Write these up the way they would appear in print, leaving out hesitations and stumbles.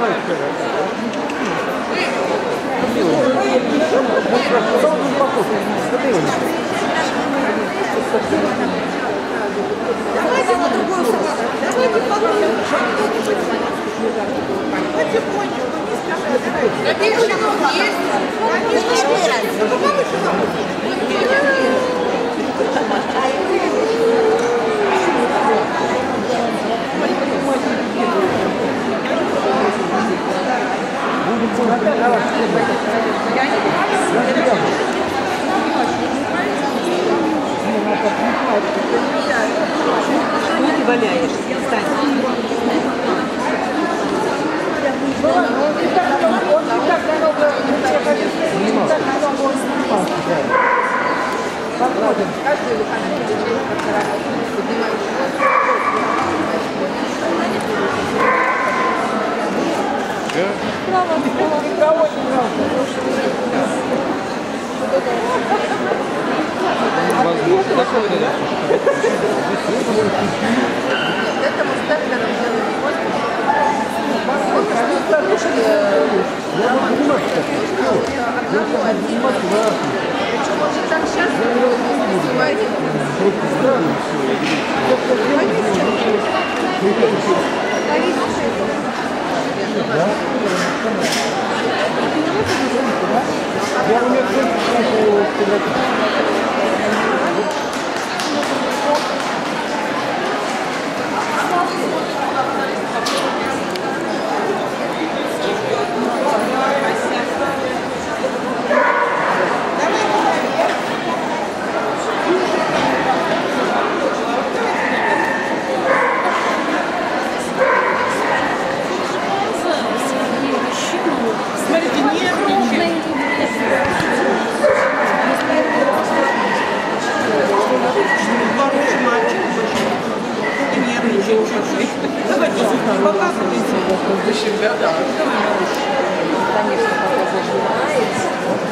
Давайте на другую собаку. Давайте потихонечку, не спешите. Какие шагов есть? Ты валяешься, встань. Подходим. Каждый выходит поднимает. Право, право. Это мы стартером делали. Причем он же так сейчас называется. Смотрите, нервничает. Хороший мальчик, очень нервничает чуть-чуть. Давайте показывайте. До себя, да. Конечно, пока зажимается.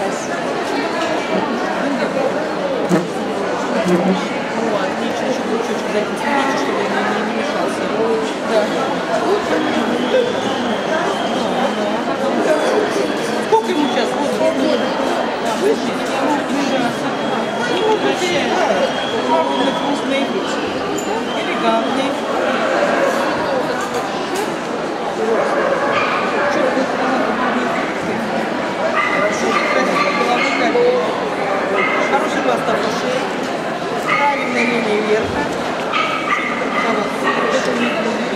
Отлично, еще чуть-чуть за этим следите, чтобы не мешался. Да. Сколько ему сейчас возраст? Выше? Он вкусный, элегантный. Хороший постав ушей, правильная линия верха. Это не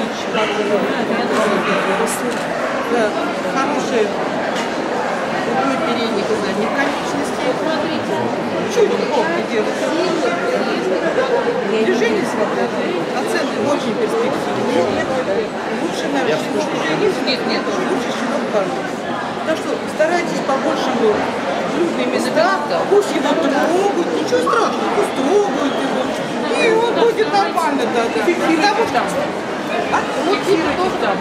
да, хорошие углы передних и задних конечностей. Смотрите, чуть локти делаются. Движение свободное, оценки очень перспективные. Лучше, наверное, нет, лучше щенок каждый. Так что старайтесь побольше людные места, пусть его трогают, ничего страшного, пусть трогают его, и он будет нормально, да. Потому что... А? Фиксируйте там.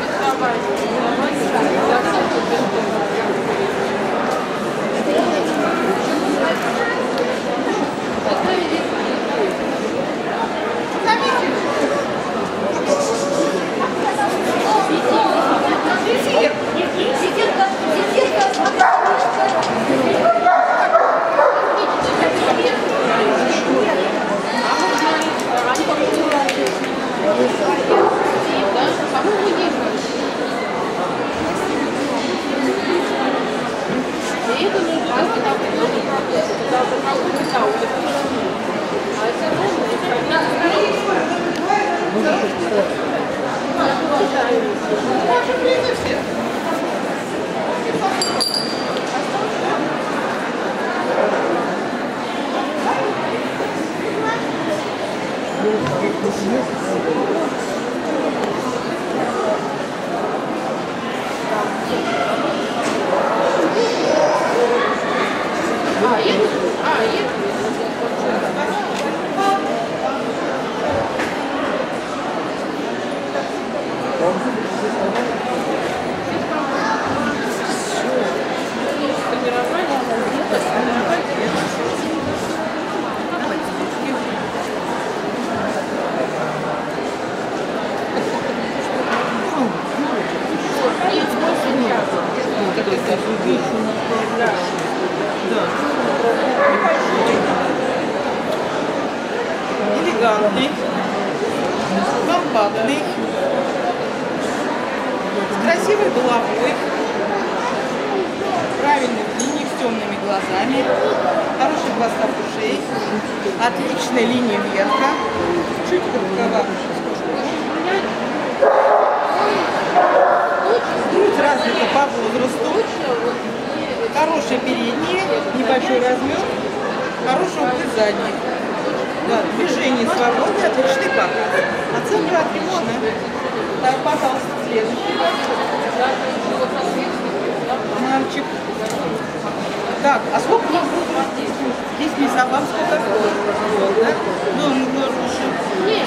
компактный, с красивой головой, правильной линией, с темными глазами, хороший состав ушей, отличная линия верха, чуть коротковато. Грудь развита по возрасту, хорошие передние, небольшой размер, хороший углы задних. Да, движение свободное, отличный пах. Оценка отличная. Так, пожалуйста, следующий. Мальчик. Так, а сколько у вас будет здесь мяса? Вам сколько? Да? Ну, он хороший. Есть.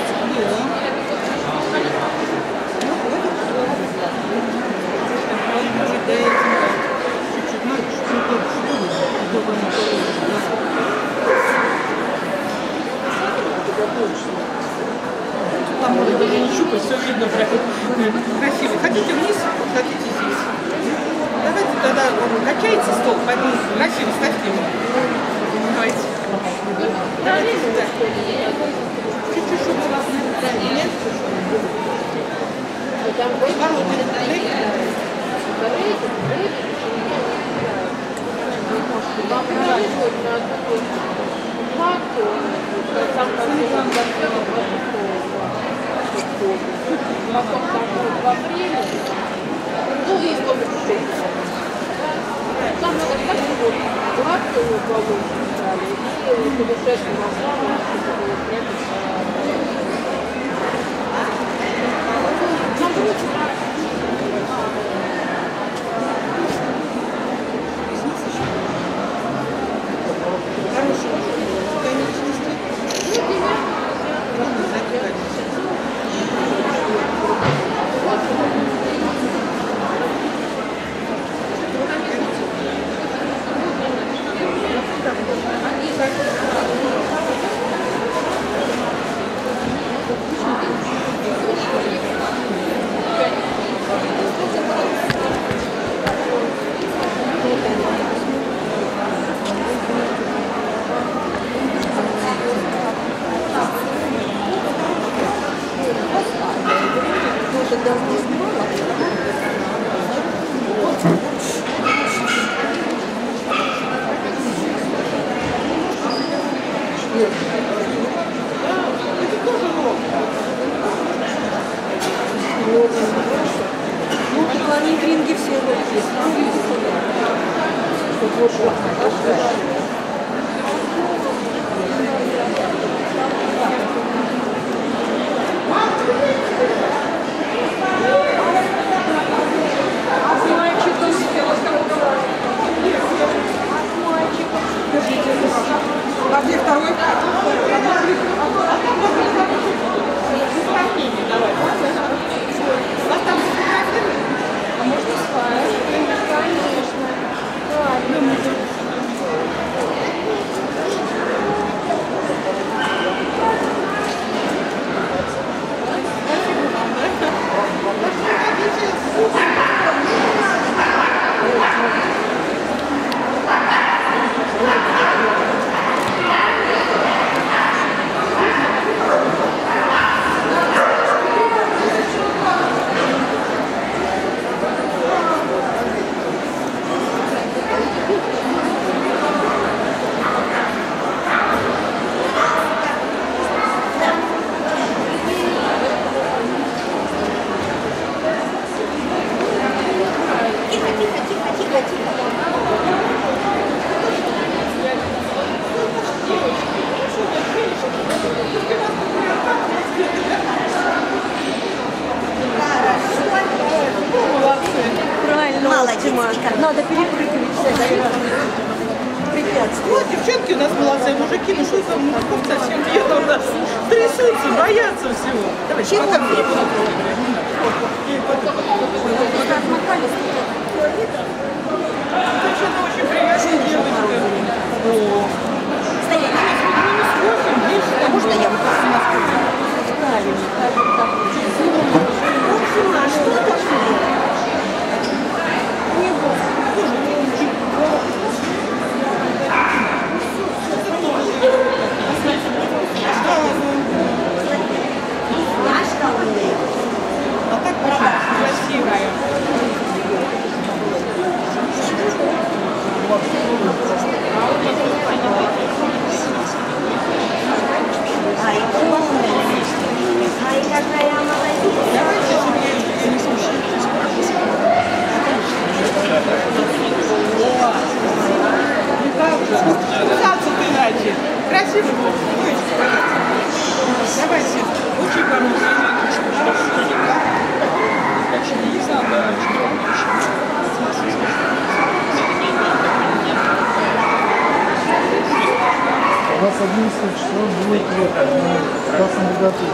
Там можно даже не щупать, все видно прям красиво. Хотите вниз, хотите здесь. Давайте тогда качайте стол, поэтому красиво ставьте его. Давайте. Давайте сюда. Чуть-чуть, чтобы у вас нет. Они ринги все есть. А где второй? А можно спать? Конечно. Надо перепрыгивать всякие препятствия. Вот, девчонки у нас молодцы, мужики, ну что там, мужиков совсем нет у нас. Трясутся, боятся всего. Давай, чего там не было? Девчонка очень приятная девочка. Стоять. А можно я вот так на правильно? А что такое? с 11 часов будет в красном богатыре.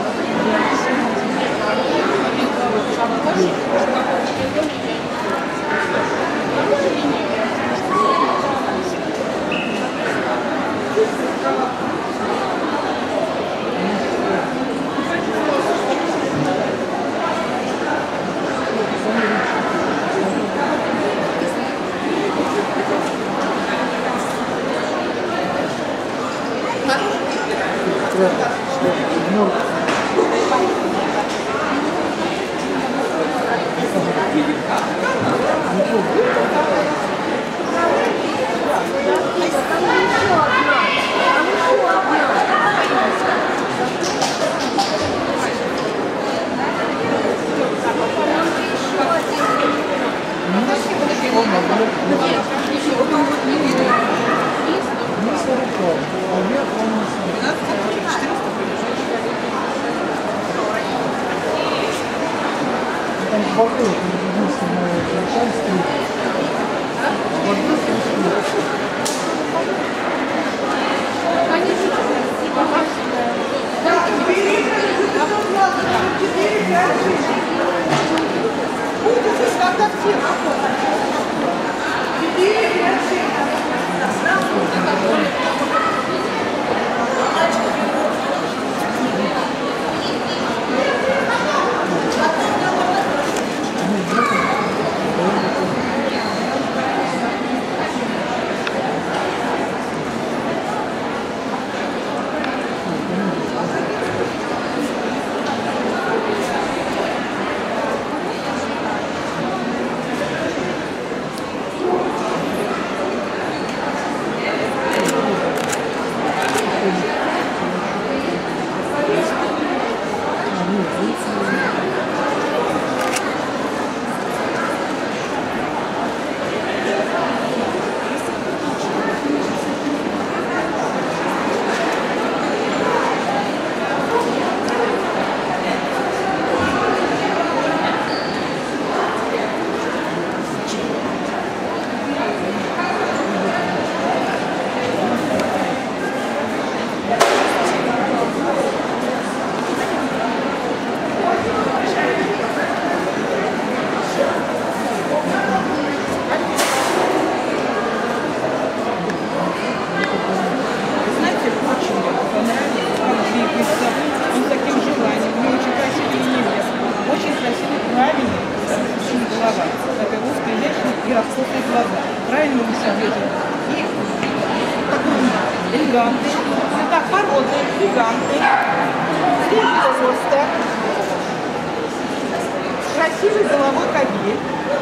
Красивый головой кабель,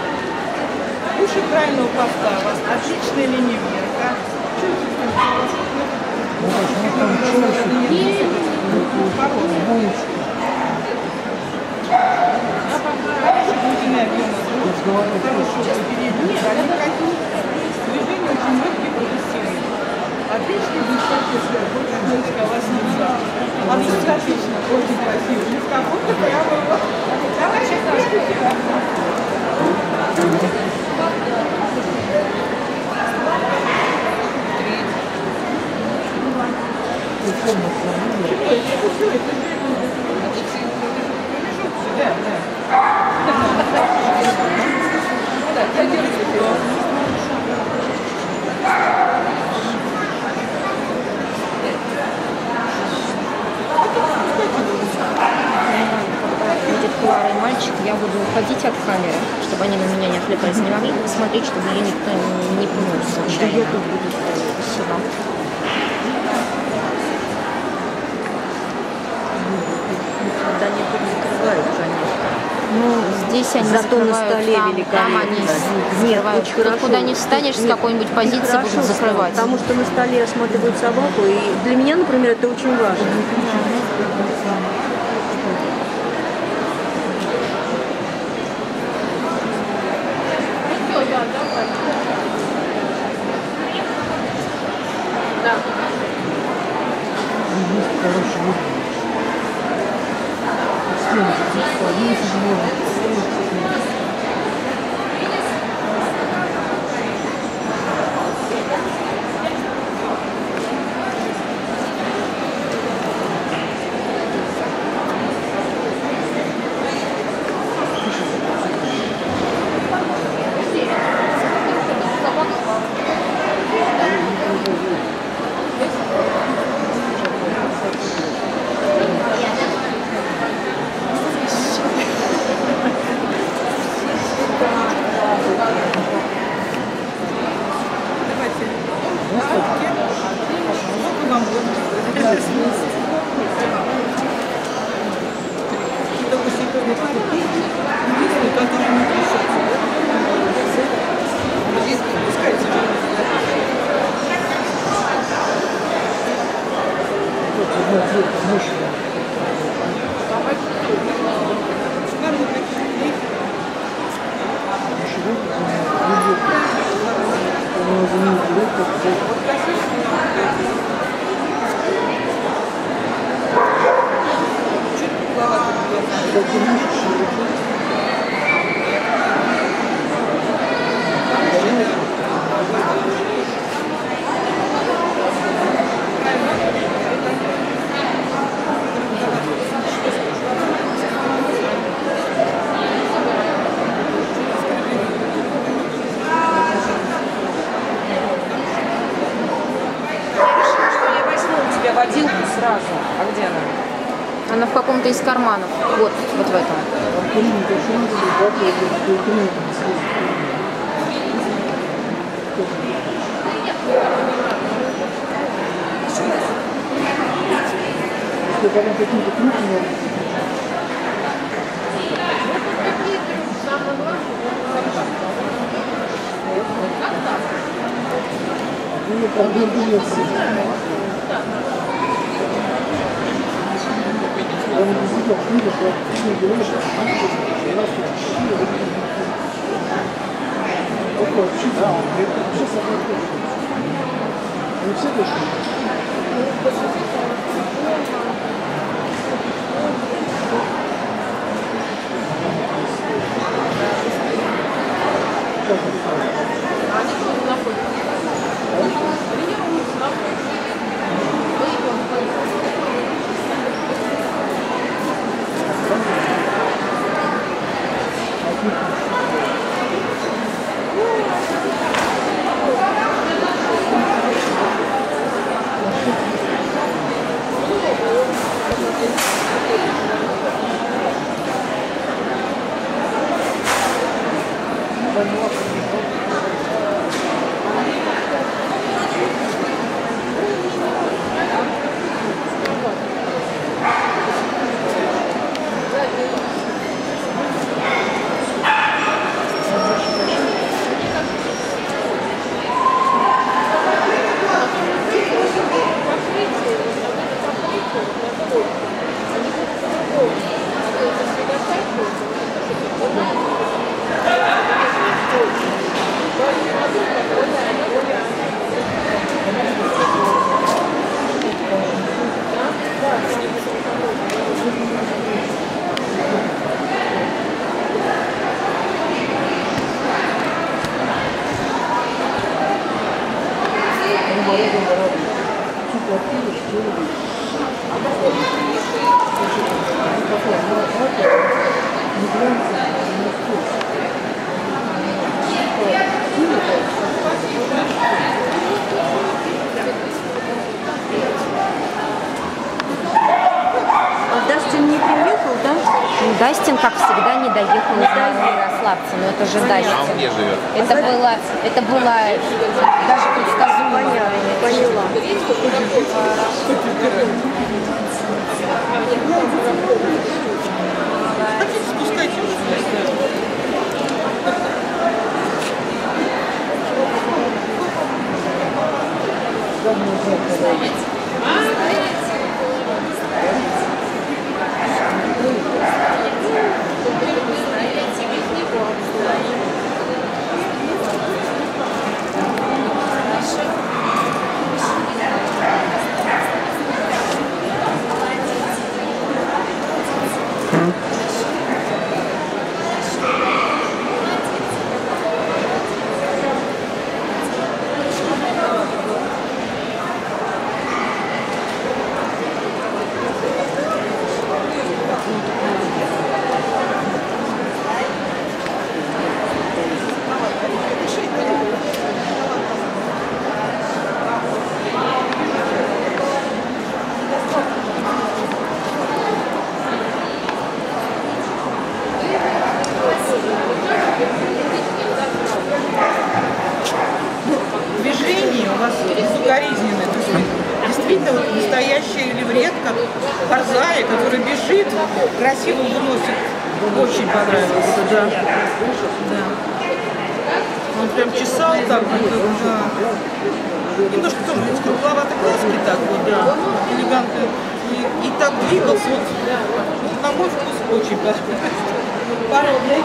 уши правильного постава, отличная линейка. Глубина объема хорошего переднего, движение очень легкие, прогрессивные. Отличный блестящий сверху, вас нельзя. Он отлично, очень красивый. Как будто прямо его. Давай сейчас Будет Клара и мальчик, я буду уходить от камеры, чтобы они на меня не отвлекались, не могли посмотреть, чтобы ее никто не пнул случайно. Спасибо. Когда они тут закрывают, конечно. Ну, здесь они Зато на закрывают, столе там они закрывают. очень хорошо. Куда не встанешь, с какой-нибудь позиции будут закрывать. Потому что на столе осматривают собаку, и для меня, например, это очень важно. Водилку сразу. А где она? Она в каком-то из карманов. Вот в этом. Дастин не приехал, да? Дастин, как всегда, не доехал из Ярославца. Но это же Дастин. А он где живет? Это было даже предсказуемо. Поняла. Спускайте уже. Движение у вас укоризненное. То есть действительно вот настоящая левретка Борзая, который бежит, красиво выносит. Очень понравилось. Да. Да. Он прям чесал так вот, да. Немножко тоже с кругловатой краски так вот, да. Элегантно. И так двигался. Вот, ну, на мой вкус очень подходит. Пародный.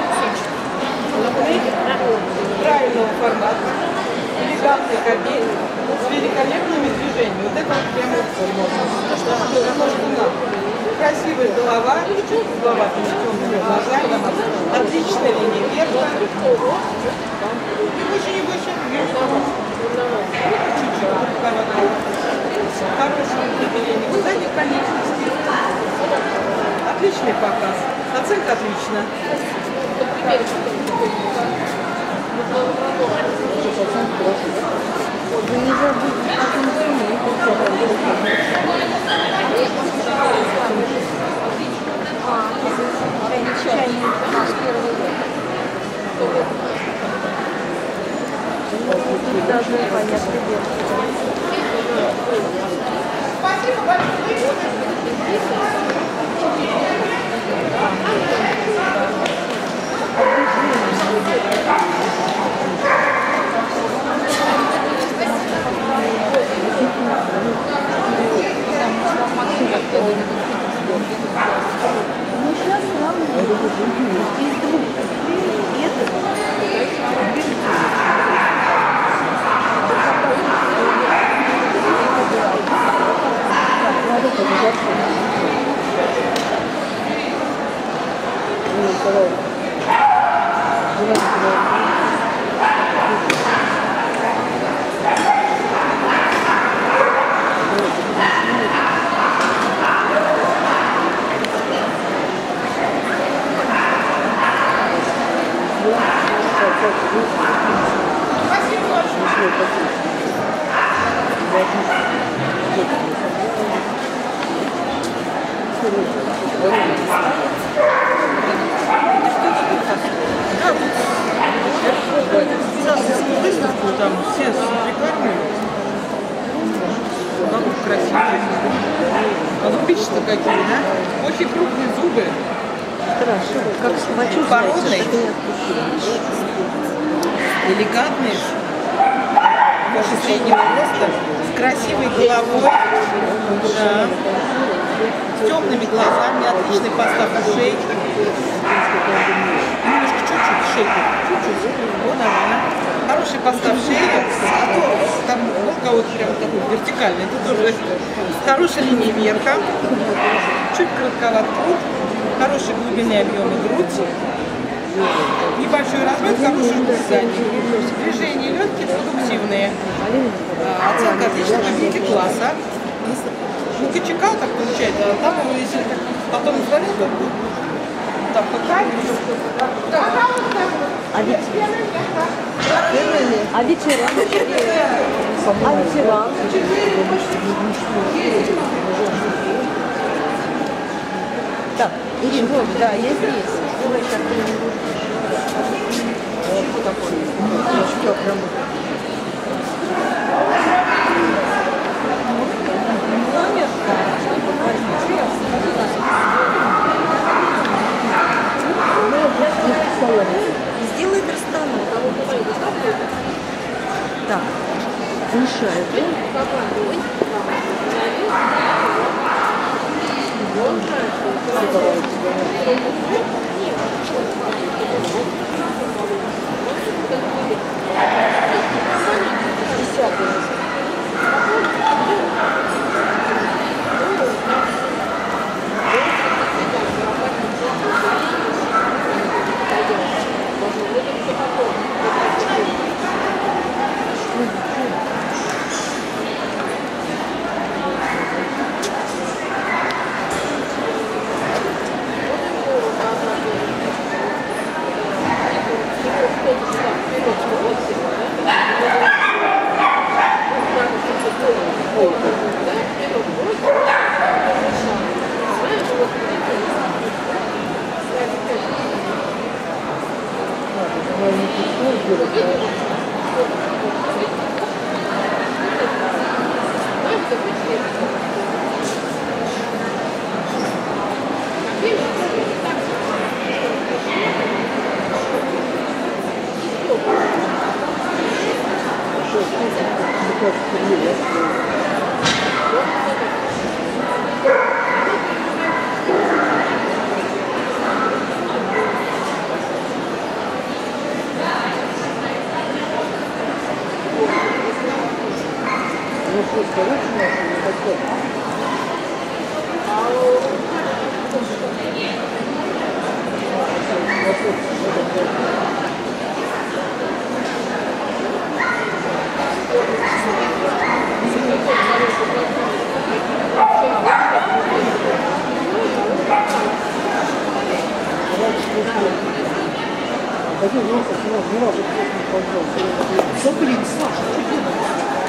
Правильного формата. Элегантный кабель с великолепными движениями. Вот это вот прямо то, что нам. Красивая голова, голова с темными глазами, отличная линия верха. И очень небольшой вверх. Чуть-чуть руководок. Хорошее выделение задних конечностей. Отличный показ. Оценка отлично. Вы не забудьте потом должны понять, Спасибо большое. Там все шикарные. Как красивые. А зубища-то какие, да? Очень крупные зубы. хорошо, как почувствуете, Породный. что не отпустили. Элегантные. Выше среднего роста. С красивой головой. Да. С темными глазами. Отличный постав ушей. Немножко чуть-чуть шейку. Чуть-чуть. Вот нормально. Хороший постав шеи, а то там у кого-то прям такой вертикальный, это тоже с хорошей линией верха, чуть коротковат труд, хорошей глубины объема грудь, небольшой размер, хорошее вязание, движения легкие, продуктивные, оценка отлично победитель класса. Ну, КЧК так получается, а там его, если потом сдали, то там А вечерам? А вечерам? А вечерам? Так, Ирина, да, я здесь. Давай сейчас что такое? Сделай перстану. Так, мешает. Да блин, Саша, что делаешь?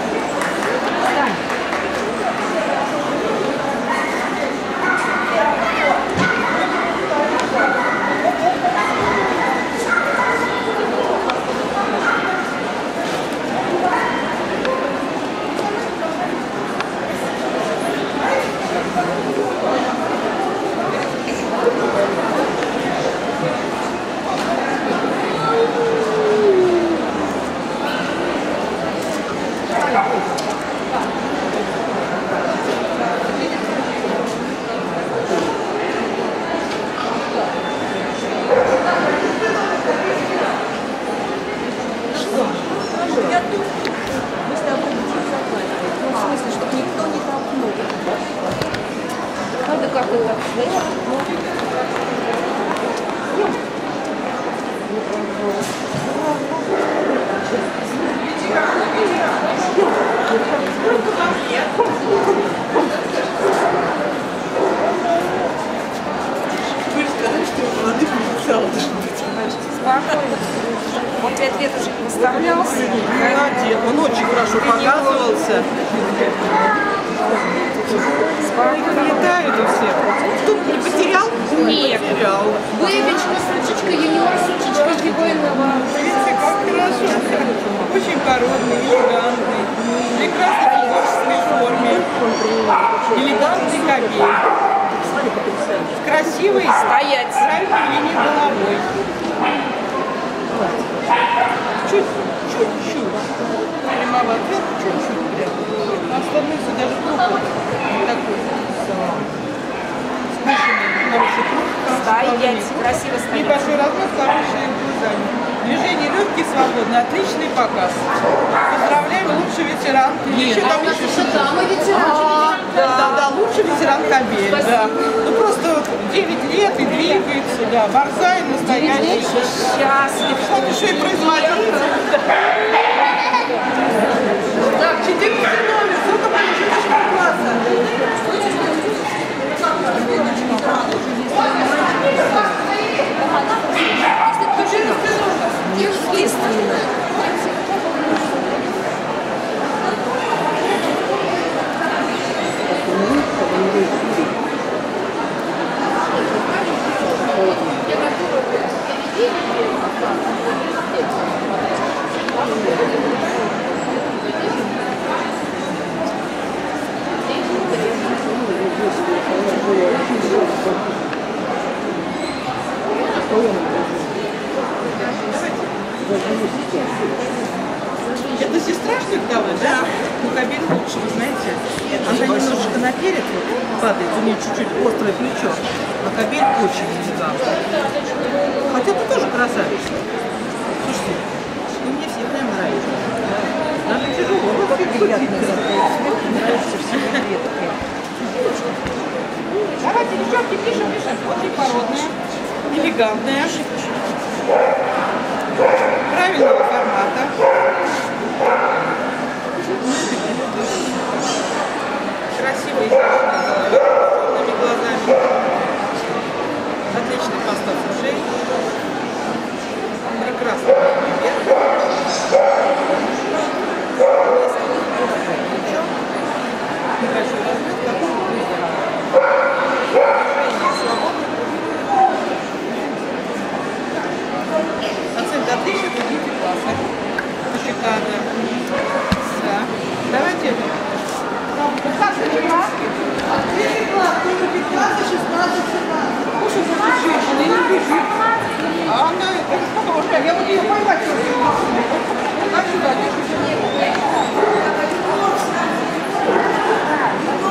Надо как-то так, знаете, Вы же сказали, что у молодых инициал должен быть. спокойно. Он 5 лет уже не выставлялся. Молодец, он очень хорошо показывался. Спокойно. Летают у всех. Кто-то не потерял? Нет. Потерял. Бэбичка, сучечка, юниор, сучечка, гибойного. Видите, как хорошо. Очень коронный, элегантный. В прекрасной физической форме. Элегантный кабель. Красивый. Стоять. Правильной линии головой. Чуть-чуть. Прямоват вверх, чуть-чуть прям. А остальные даже круг такой. Спущенный, хороший круг. Стоять. Красиво стоять. Небольшой размах, хорошие глазами. Движение легкие, свободные, отличный показ. Поздравляем, лучший ветеран. Еще там Дамы ветераны. да, лучший ветеран кабель. Да. Ну просто 9 лет и двигается, да. Борзай настоящий. Счастлив. Он еще и производитель. Так, 14 номер, сколько получилось класса? Естественно. Это сестра, что ли, давай, да? Ну, кабель лучше, вы знаете. Она немножечко наперед вот падает, у нее чуть-чуть острое плечо, а кабель очень элегантный. Хотя ты тоже красавица. Слушайте, вы мне все прям нравятся. Даже тяжело. Нравится все Давайте, девчонки, пишем. Очень породная, элегантная, правильного формата. Красивый, темными глазами. Отличный постав ушей. Прекрасный вверх. Небольшой размер, какой оценка отлично, будете классно. Шикарно. Да. Давайте. 15 класс. 3 класс, тоже 15, 16, 17. Слушай, за женщина, не бежит. А она это, я вот ее поймать тоже не могу. А сюда, держи.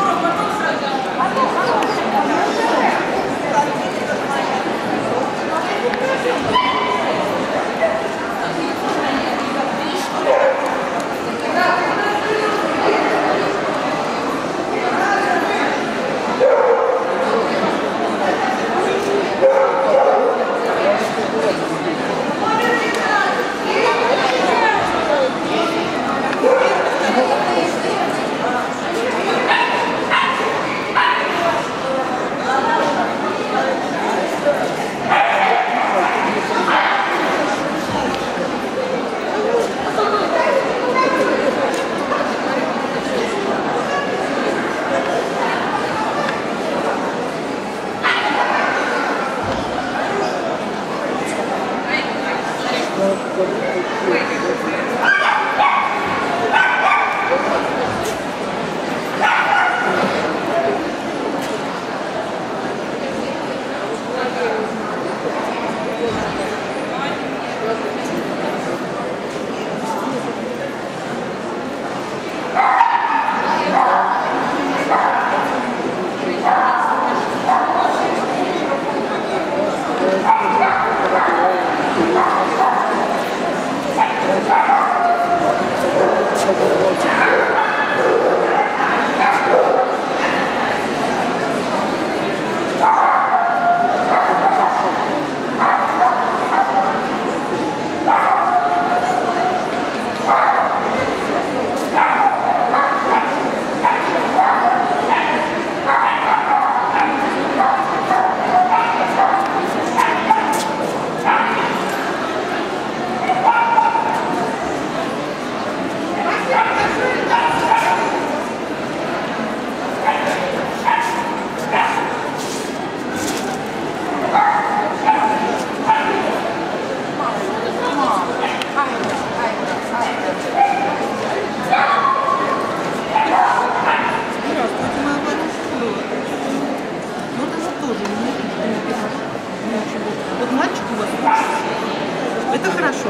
Вот мальчик у вас учится. Это хорошо.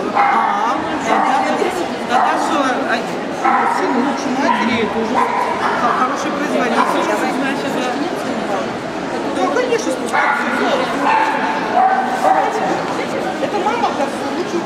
Тогда что, сын лучше матери, это уже хороший производитель. Значит, да, конечно, спускаться. Это мама, как лучше.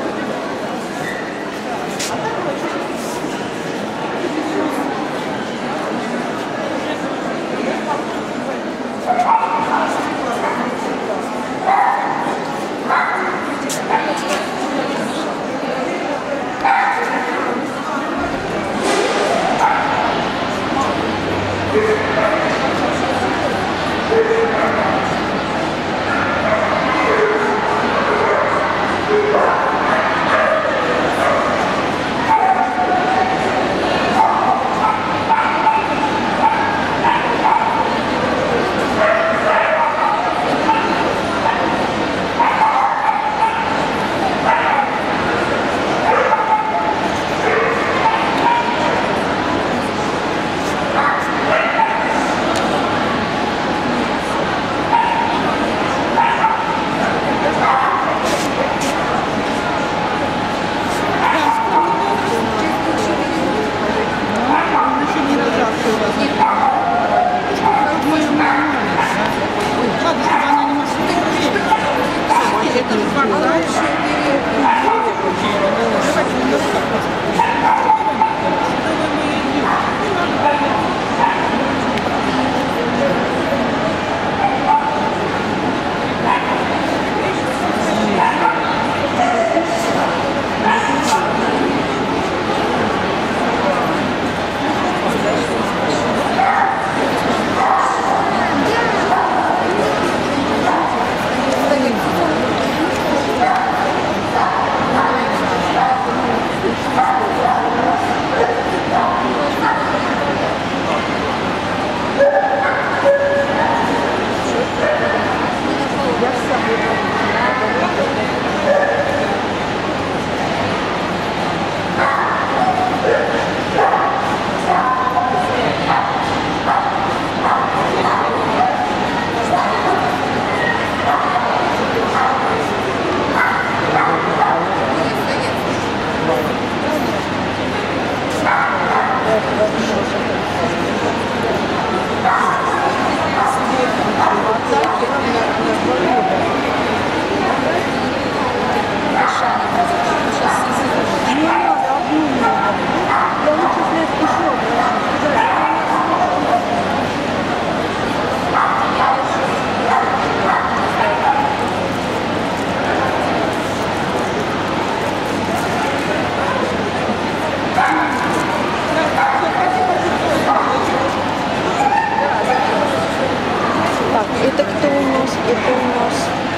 Это кто у нас? Это у нас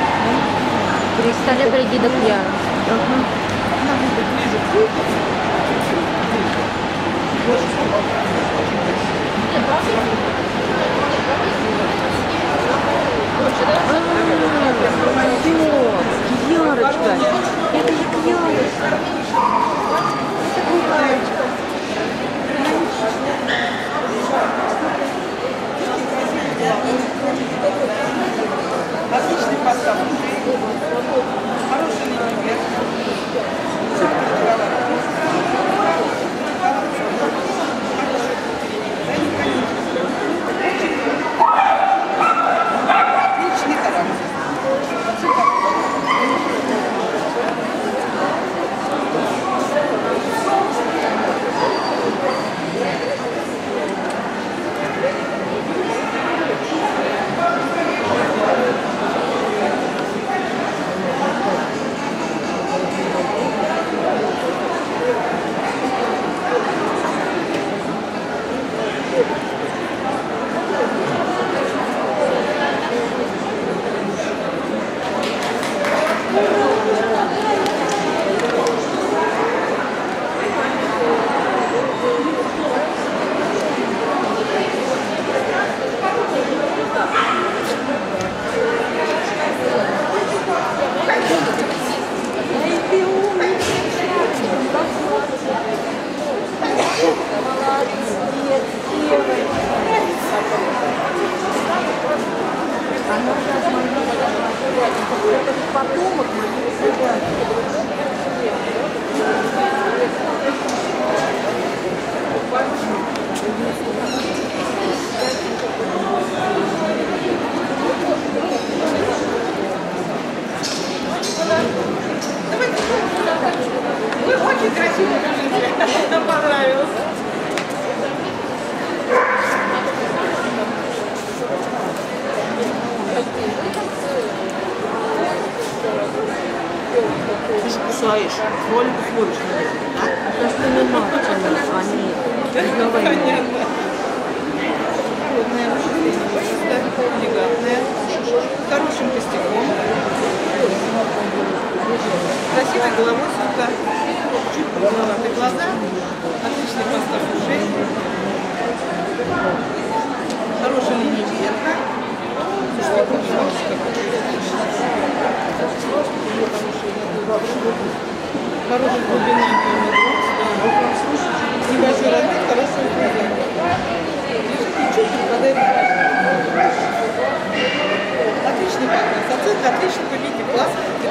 Кристалле Бригида Кьяра. Кьярочка. Это же Кьярочка. Отличный постав. Хороший линейный. Отличный характер. Вы очень красиво выглядели. Нам понравилось. Ты же кусаешь. Ролик условишь, наверное, да? Просто не мартины, они Понятно. Плотное вычисление, элегантное, с хорошим костяком, красивой головой сумка, чуть угловатые глаза, отличный постав ушей, хорошая линия верха, хорошая глубина небольшой размер, хорошая глубина. Чуть попадает. Отличный пакет. Оценка отлично, победите класс.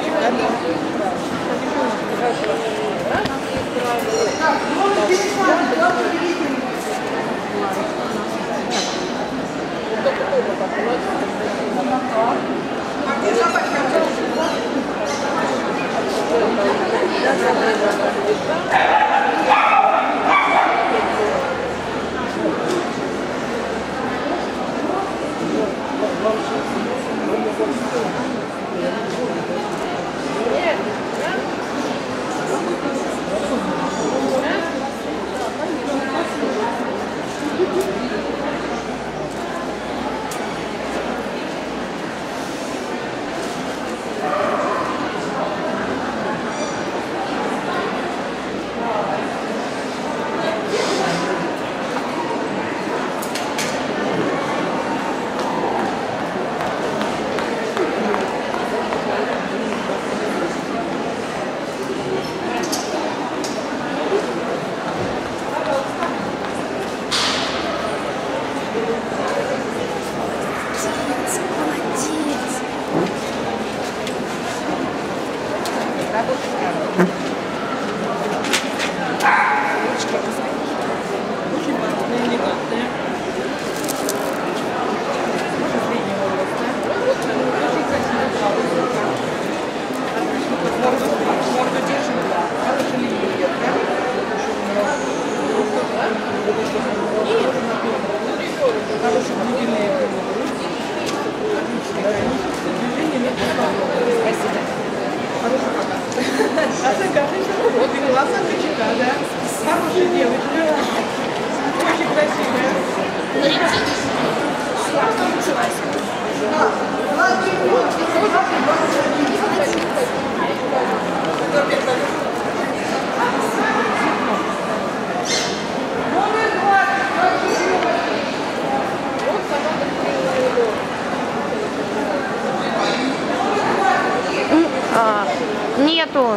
Хорошая девочка. Очень красивая. Нету.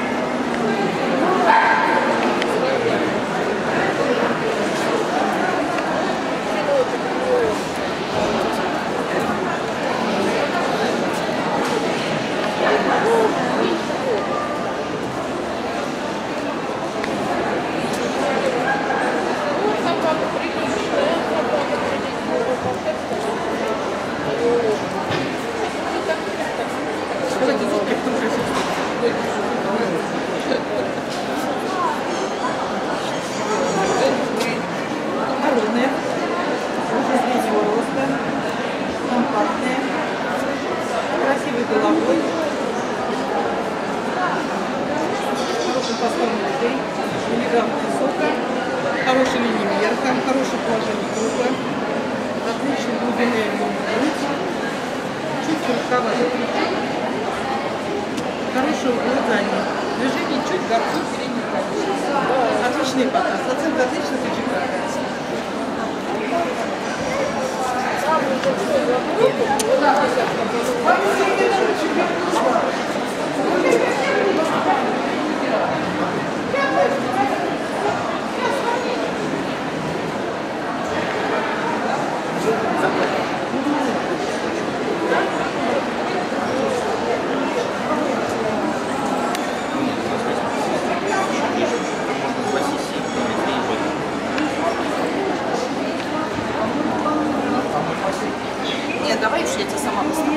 Народная, очень среднего роста, компактная, красивой головой, хорошим поставом ушей, элегантная сока, хорошая линия верха, хорошее положение группы, отличный глубинный грудь, чуть шероховатый плечи, хорошее углубление. Движение чуть горцует передний камень. Отличный показ. Оценка отлично ТЧК. Нет, давай уж я тебя сама поставлю.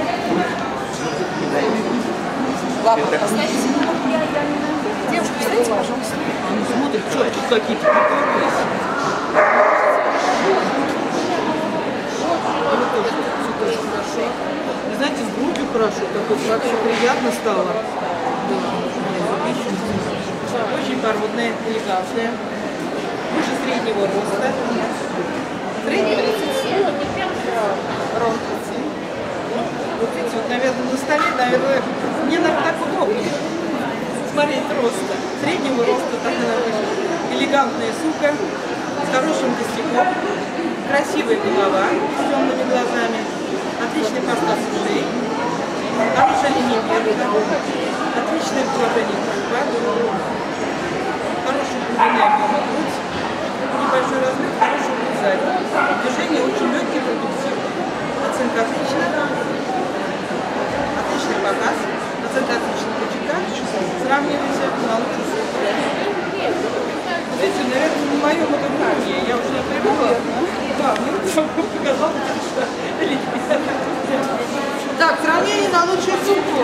Ладно, поставите. Девушка, встаньте, пожалуйста. Он смотрит, что тут какие-то прикольные. Вы знаете, с грудью хорошо, такой вообще приятно стало. Очень породная, элегантная. Выше среднего роста. Среднего 37, он не прям рост. Вот видите, вот, наверное, на столе, наверное, мне, наверное, так удобнее смотреть роста. Среднего роста, так и написано. Элегантная сука, с хорошим костяком, красивая голова, с темными глазами, отличный постав ушей, хорошая линия верха, отличное положение трупа, хорошая глубинная грудь, небольшой размер, хороший грудь сзади. Движение очень легкий, продуктивный. Оценка отличная. Отличный показ. Оценка отличная ТЧК. Сравнивайте на лучшую сумку. Видите, наверное, не мое фотография. Я уже привыкла. Да, мне показалось, что... Так, сравнение на лучшую сумку.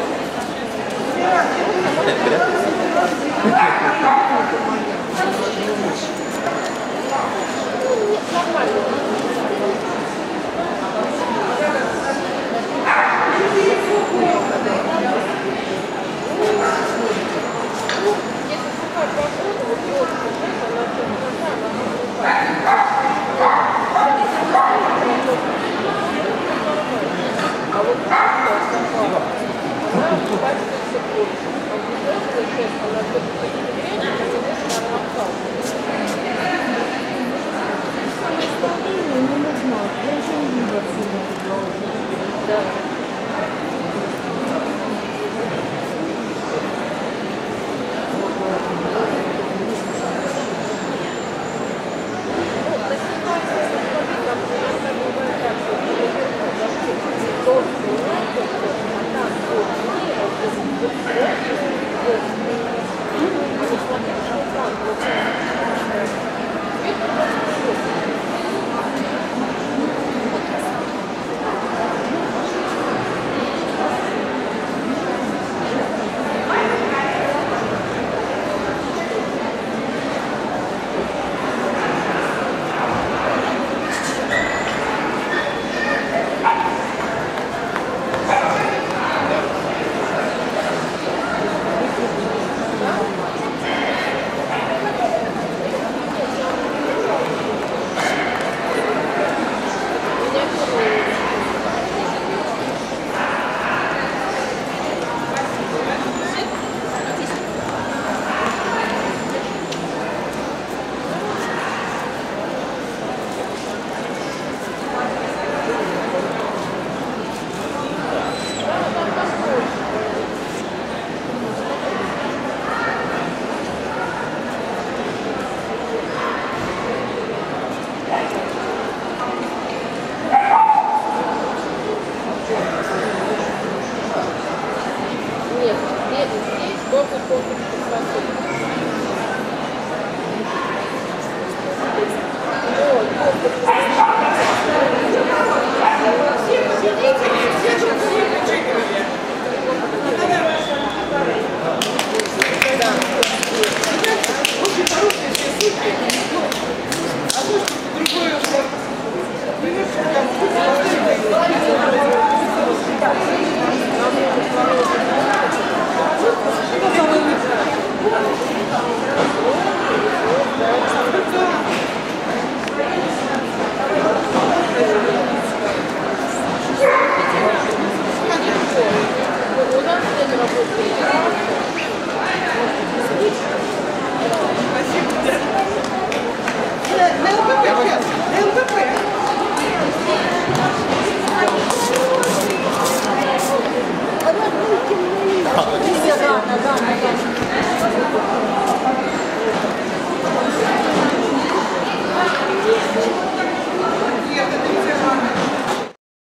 Thank you.